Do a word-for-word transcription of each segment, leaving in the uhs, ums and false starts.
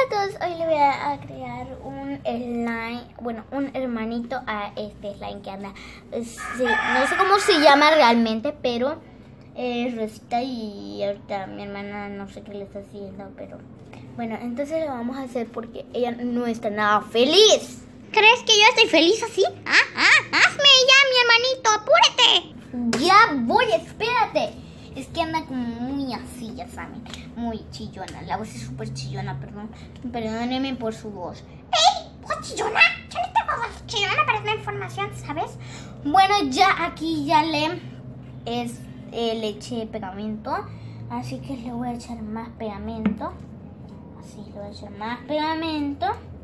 todos, hoy le voy a agregar un slime, bueno, un hermanito a este slime que anda, sí, no sé cómo se llama realmente, pero es Rosita y ahorita mi hermana no sé qué le está haciendo, pero bueno, entonces lo vamos a hacer porque ella no está nada feliz. ¿Crees que yo estoy feliz así? ¡Ah, ah! ¡Hazme ya, mi hermanito! ¡Apúrate! Ya voy, espérate. Es que anda como muy así, ya saben, muy chillona. La voz es súper chillona, perdón. Perdónenme por su voz. ¡Ey! ¿Voz chillona? Yo no tengo voz chillona para esta información, ¿sabes? Bueno, ya aquí ya le, es, eh, le eché pegamento. Así que le voy a echar más pegamento. Así, le voy a echar más pegamento.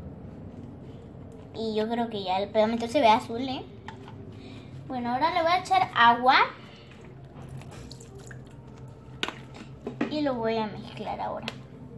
Y yo creo que ya el pegamento se ve azul, ¿eh? Bueno, ahora le voy a echar agua. Y lo voy a mezclar ahora.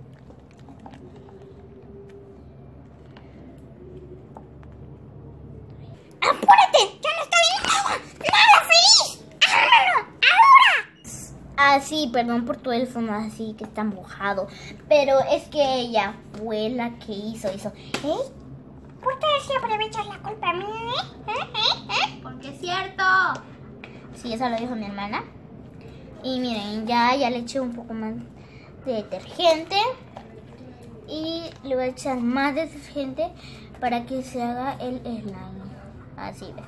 ¡Apúrate! ¡Ya no estoy nada! ¡Nada feliz! ¡Háganlo! ¡Ahora! Ah, sí, perdón por todo el fondo así que está mojado. Pero es que ella fue la que hizo eso. ¿Eh? ¿Por qué siempre me echas la culpa a mí? ¿Eh? ¿Eh? ¿Eh? Porque es cierto. Sí, eso lo dijo mi hermana. Y miren, ya, ya le eché un poco más de detergente. Y le voy a echar más detergente para que se haga el slime. Así ve.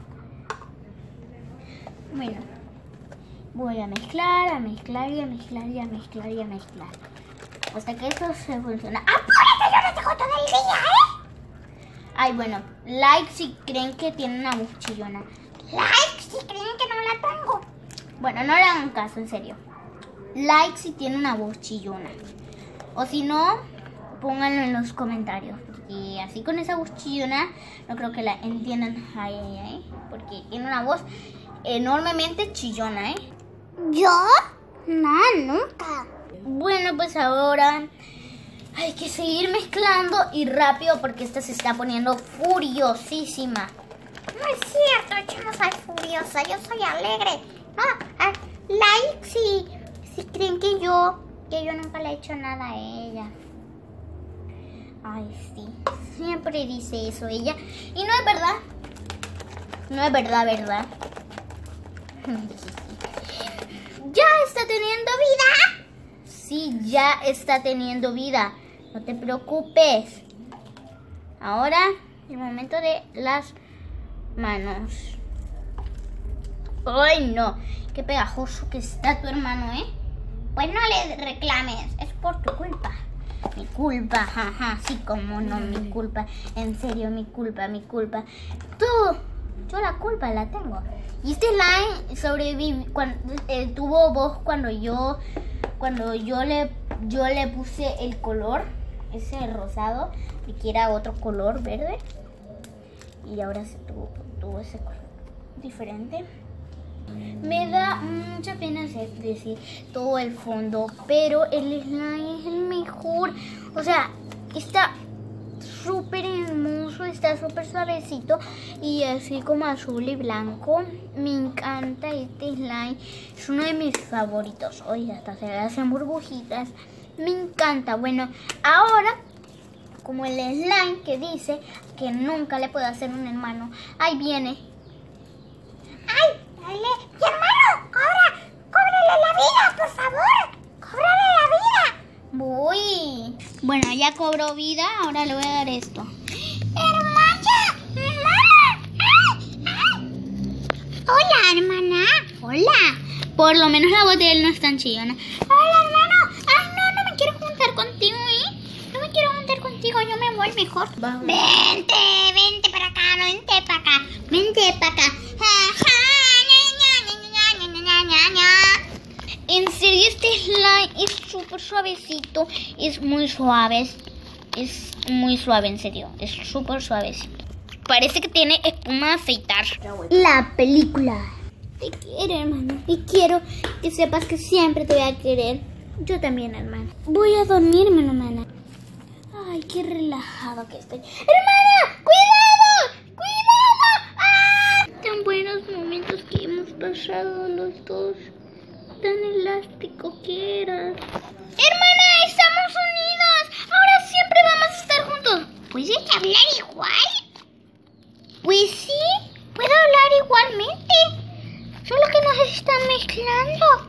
Bueno, voy a mezclar, a mezclar y a mezclar y a mezclar y a mezclar. Hasta que eso se funciona. ¡Apúrate! Yo no tengo todo el día, ¿eh? Ay, bueno, like si creen que tiene una voz chillona. Like si creen que no la tengo. Bueno, no le hagan caso, en serio. Like si tiene una voz chillona. O si no, pónganlo en los comentarios. Porque así con esa voz chillona, no creo que la entiendan. Ay, ay, ay. Porque tiene una voz enormemente chillona, ¿eh? ¿Yo? No, nunca. Bueno, pues ahora hay que seguir mezclando y rápido porque esta se está poniendo furiosísima. No es cierto, yo no soy furiosa, yo soy alegre. Ah, ah, like si, si creen que yo, que yo nunca le he hecho nada a ella. Ay, sí, siempre dice eso ella. Y no es verdad. No es verdad, verdad. ¿Ya está teniendo vida? Sí, ya está teniendo vida. No te preocupes. Ahora, el momento de las manos. Ay, no. Qué pegajoso que está tu hermano, ¿eh? Pues no le reclames, es por tu culpa. Mi culpa, jaja, sí, como no, mi culpa. En serio, mi culpa, mi culpa. Tú, yo la culpa la tengo. Y este slime sobrevivió, cuando, eh, tuvo voz cuando yo, cuando yo le, yo le puse el color, ese rosado, y que era otro color verde. Y ahora se tuvo, tuvo ese color diferente. Me da mucha pena decir todo el fondo, pero el slime es el mejor. O sea, está súper hermoso, está súper suavecito y así como azul y blanco. Me encanta este slime, es uno de mis favoritos. Oye, hasta se le hacen burbujitas. Me encanta. Bueno, ahora, como el slime que dice que nunca le puedo hacer un hermano, ahí viene. ¡Ay! Dale. ¡Mi hermano! ¡Ahora! ¡Cóbrale la vida, por favor! ¡Cóbrale la vida! Voy. Bueno, ya cobró vida, ahora le voy a dar esto. ¡Hermana! ¡Hermana! ¡Ay! ¡Ay! ¡Hola, hermana! Hola. Por lo menos la voz de él no es tan chillona. ¡Hola, hermano! ¡Ay, no! No me quiero juntar contigo, ¿eh? No me quiero juntar contigo, yo me voy mejor. Vamos. Vente, vente para acá, no vente para acá. Vente para acá. En serio, este slime es súper suavecito. Es muy suave. Es muy suave, en serio. Es súper suavecito. Parece que tiene espuma de afeitar. La película. Te quiero, hermano. Y quiero que sepas que siempre te voy a querer. Yo también, hermano. Voy a dormirme, hermana. Ay, qué relajado que estoy. ¡Hermana! ¡Cuidado! ¡Cuidado! ¡Ah! Tan buenos momentos que hemos pasado los dos. Tan elástico que eras. Hermana, estamos unidos. Ahora siempre vamos a estar hablar igual? Pues sí, puedo hablar igualmente. Solo que nos están mezclando.